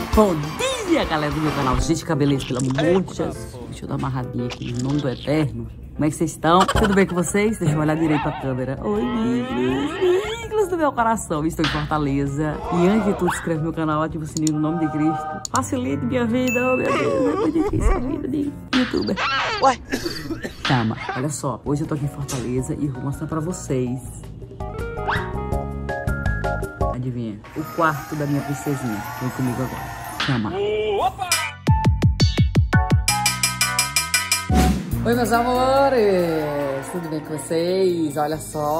Bom dia, galera do meu canal. Gente, cabeleza, pelo amor de Jesus. Deixa eu dar uma amarradinha aqui no nome do Eterno. Como é que vocês estão? Tudo bem com vocês? Deixa eu olhar direito pra câmera. Oi, Nicolas do meu coração. Estou em Fortaleza. E antes de tudo, se inscreve no meu canal, ativa o sininho no nome de Cristo. Facilite minha vida. Oh, meu Deus, é muito difícil a vida de youtuber. Ué? Calma, olha só. Hoje eu tô aqui em Fortaleza e vou mostrar pra vocês. Adivinha? O quarto da minha princesinha. Vem comigo agora. Chama. Oi, meus amores! Tudo bem com vocês? Olha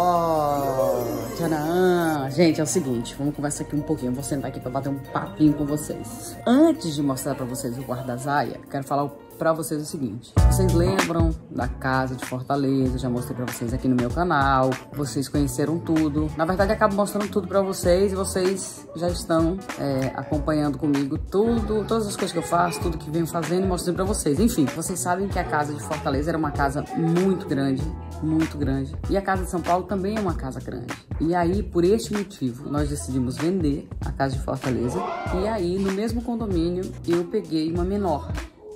só! Tcharam! Gente, é o seguinte, vamos conversar aqui um pouquinho. Eu vou sentar aqui pra bater um papinho com vocês. Antes de mostrar pra vocês o quarto da Zaya, quero falar pra vocês o seguinte. Vocês lembram da casa de Fortaleza? Já mostrei pra vocês aqui no meu canal. Vocês conheceram tudo. Na verdade, acabo mostrando tudo pra vocês e vocês já estão acompanhando comigo tudo, todas as coisas que eu faço, tudo que venho fazendo e mostrando pra vocês. Enfim, vocês sabem que a casa de Fortaleza era uma casa muito grande. Muito grande. E a casa de São Paulo também é uma casa grande. E aí, por este motivo, nós decidimos vender a casa de Fortaleza. E aí, no mesmo condomínio, eu peguei uma menor.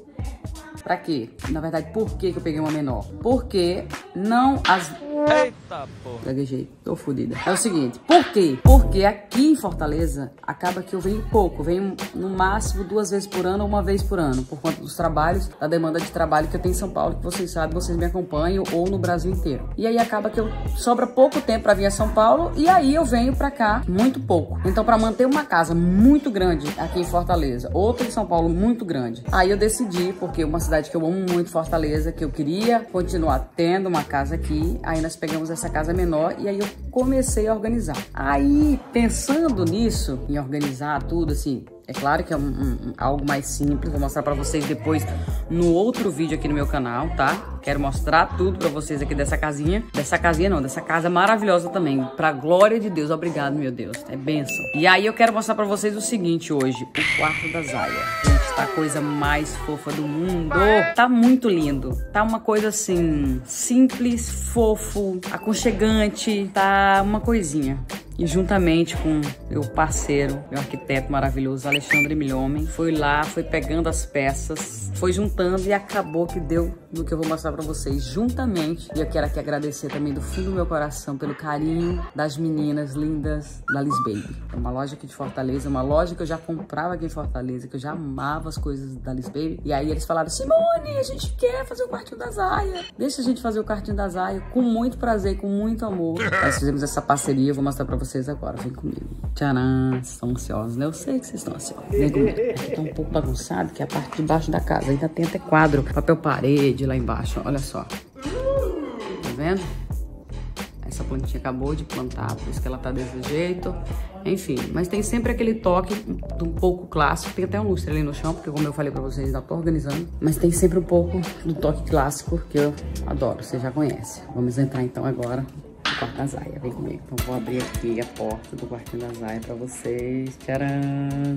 Pra quê? Na verdade, por que eu peguei uma menor? Porque não as... Eita, porra. Gaguejei, tô fodida. É o seguinte, por quê? Porque aqui em Fortaleza, acaba que eu venho pouco. Venho no máximo 2 vezes por ano ou 1 vez por ano. Por conta dos trabalhos, da demanda de trabalho que eu tenho em São Paulo. Que vocês sabem, vocês me acompanham, ou no Brasil inteiro. E aí acaba que eu sobra pouco tempo pra vir a São Paulo. E aí eu venho pra cá muito pouco. Então pra manter uma casa muito grande aqui em Fortaleza, outra em São Paulo muito grande. Aí eu decidi, porque é uma cidade que eu amo muito, Fortaleza, que eu queria continuar tendo uma casa aqui. Aí nós pegamos essa casa menor e aí eu comecei a organizar. Aí, pensando nisso, em organizar tudo, assim, é claro que é algo mais simples, vou mostrar pra vocês depois no outro vídeo aqui no meu canal, tá? Quero mostrar tudo pra vocês aqui dessa casinha. Dessa casinha não, dessa casa maravilhosa também. Pra glória de Deus, obrigado, meu Deus, é bênção. E aí eu quero mostrar pra vocês o seguinte hoje, o quarto da Zaya. Gente, tá a coisa mais fofa do mundo. Tá muito lindo. Tá uma coisa assim, simples, fofo, aconchegante. Tá uma coisinha. E juntamente com meu parceiro, meu arquiteto maravilhoso, Alexandre Milhomem, foi lá, foi pegando as peças, foi juntando e acabou que deu no que eu vou mostrar pra vocês juntamente. E eu quero aqui agradecer também do fundo do meu coração pelo carinho das meninas lindas da Liz Baby. É uma loja aqui de Fortaleza, uma loja que eu já comprava aqui em Fortaleza, que eu já amava as coisas da Liz Baby. E aí eles falaram, Simone, a gente quer fazer o quartinho da Zaya. Deixa a gente fazer o quartinho da Zaya com muito prazer, com muito amor. Nós fizemos essa parceria, eu vou mostrar pra vocês agora, vem comigo. Tcharam, vocês estão ansiosos, né? Eu sei que vocês estão ansiosos. Vem comigo. Aqui tá um pouco bagunçado, que é a parte de baixo da casa. Ainda tem até quadro, papel parede lá embaixo, olha só. Tá vendo? Essa plantinha acabou de plantar, por isso que ela tá desse jeito. Enfim, mas tem sempre aquele toque um pouco clássico. Tem até um lustre ali no chão, porque como eu falei pra vocês, ainda tô organizando. Mas tem sempre um pouco do toque clássico, que eu adoro, você já conhece. Vamos entrar então agora no quarto da Zaya, vem comigo. Então vou abrir aqui a porta do quartinho da Zaya pra vocês. Tcharam!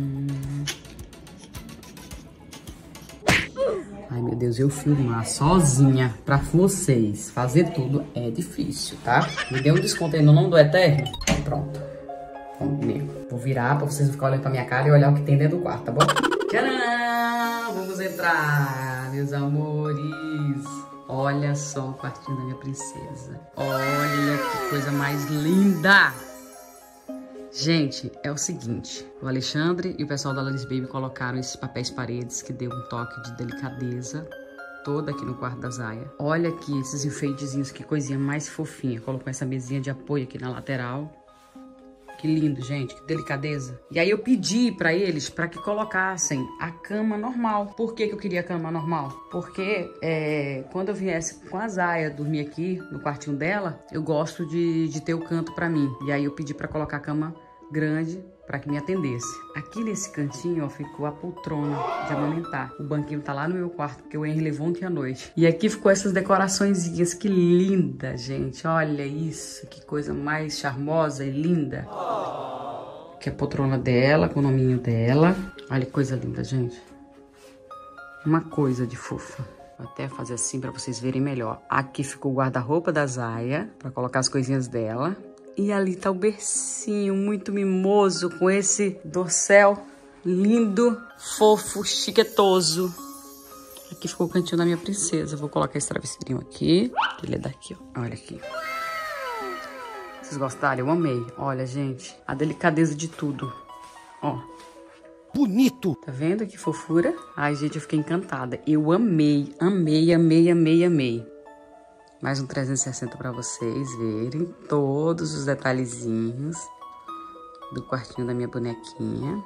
Ai, meu Deus, eu filmar sozinha pra vocês, fazer tudo é difícil, tá? Me dê um desconto aí no nome do Eterno. Pronto. Vamos comigo. Vou virar pra vocês não ficarem olhando pra minha cara e olhar o que tem dentro do quarto, tá bom? Tcharam! Vamos entrar, meus amores. Olha só o quartinho da minha princesa. Olha que coisa mais linda. Gente, é o seguinte, o Alexandre e o pessoal da Liz Baby colocaram esses papéis paredes que deu um toque de delicadeza toda aqui no quarto da Zaya. Olha aqui esses enfeitezinhos, que coisinha mais fofinha. Colocou essa mesinha de apoio aqui na lateral. Que lindo, gente, que delicadeza. E aí eu pedi pra eles pra que colocassem a cama normal. Por que que eu queria a cama normal? Porque quando eu viesse com a Zaya dormir aqui no quartinho dela, eu gosto de ter o canto pra mim. E aí eu pedi pra colocar a cama grande para que me atendesse. Aqui nesse cantinho, ó, ficou a poltrona de amamentar. O banquinho tá lá no meu quarto, porque o Henry levou ontem à noite. E aqui ficou essas decoraçõezinhas, que linda, gente. Olha isso, que coisa mais charmosa e linda. Aqui a poltrona dela, com o nominho dela. Olha que coisa linda, gente. Uma coisa de fofa. Vou até fazer assim para vocês verem melhor. Aqui ficou o guarda-roupa da Zaya, para colocar as coisinhas dela. E ali tá o bercinho muito mimoso, com esse dossel lindo, fofo, chiquetoso. Aqui ficou o cantinho da minha princesa. Vou colocar esse travesseirinho aqui. Ele é daqui, ó. Olha aqui. Vocês gostaram? Eu amei. Olha, gente, a delicadeza de tudo. Ó. Bonito! Tá vendo que fofura? Ai, gente, eu fiquei encantada. Eu amei, amei, amei, amei, amei. Mais um 360 pra vocês verem todos os detalhezinhos do quartinho da minha bonequinha.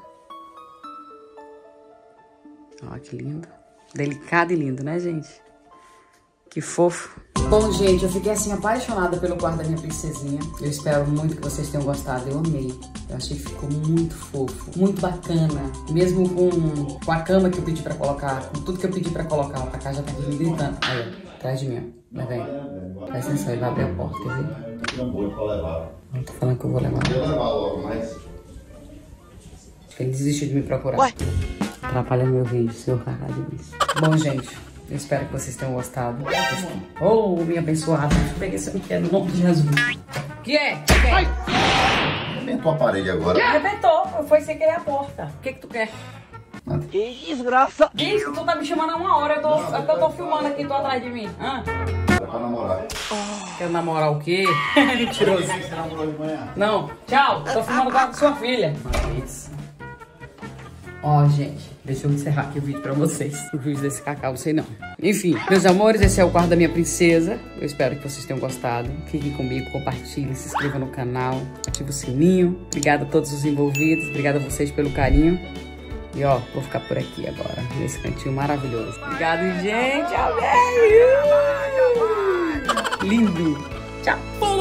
Ó, que lindo. Delicado e lindo, né, gente? Que fofo. Bom, gente, eu fiquei assim apaixonada pelo quarto da minha princesinha. Eu espero muito que vocês tenham gostado. Eu amei. Eu achei que ficou muito fofo, muito bacana. Mesmo com a cama que eu pedi pra colocar, com tudo que eu pedi pra colocar. Ó, a Cacá já tá aqui me gritando. Aí, ó, atrás de mim, ó. Vai, vem. Presta atenção, ele vai abrir a porta, quer ver? Não vou pra levar. Não tô falando que eu vou levar. Eu vou levar logo, mas... Acho que ele desistiu de me procurar. Ué? Atrapalha meu vídeo, seu caralho. Bom, gente, eu espero que vocês tenham gostado. Oh, minha abençoada. Deixa eu pegar esse brinquedo no nome de Jesus. O que é? Arrebentou a parede agora. Arrebentou. Foi sem querer a porta. O que tu quer? Que desgraça! Isso, tu tá me chamando há 1 hora. Eu tô filmando aqui, tu atrás de mim. Hã? É pra namorar. Quer namorar o quê? Mentiroso. Você namorou de manhã? Não, tchau. Tô filmando com a sua filha. Isso. Ó, gente, deixa eu encerrar aqui o vídeo pra vocês. O vídeo desse cacau, não sei não. Enfim, meus amores, esse é o quarto da minha princesa. Eu espero que vocês tenham gostado. Fiquem comigo, compartilhem, se inscrevam no canal, ative o sininho. Obrigada a todos os envolvidos, obrigada a vocês pelo carinho. E ó, vou ficar por aqui agora, nesse cantinho maravilhoso. Obrigado, gente. Amei! Lindo! Tchau!